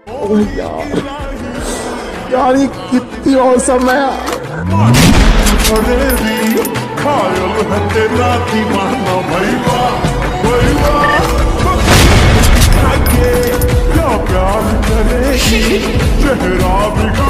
ओह यार, यार ये कितनी औसम है यार। क्या प्यार करेगी चेहरा भी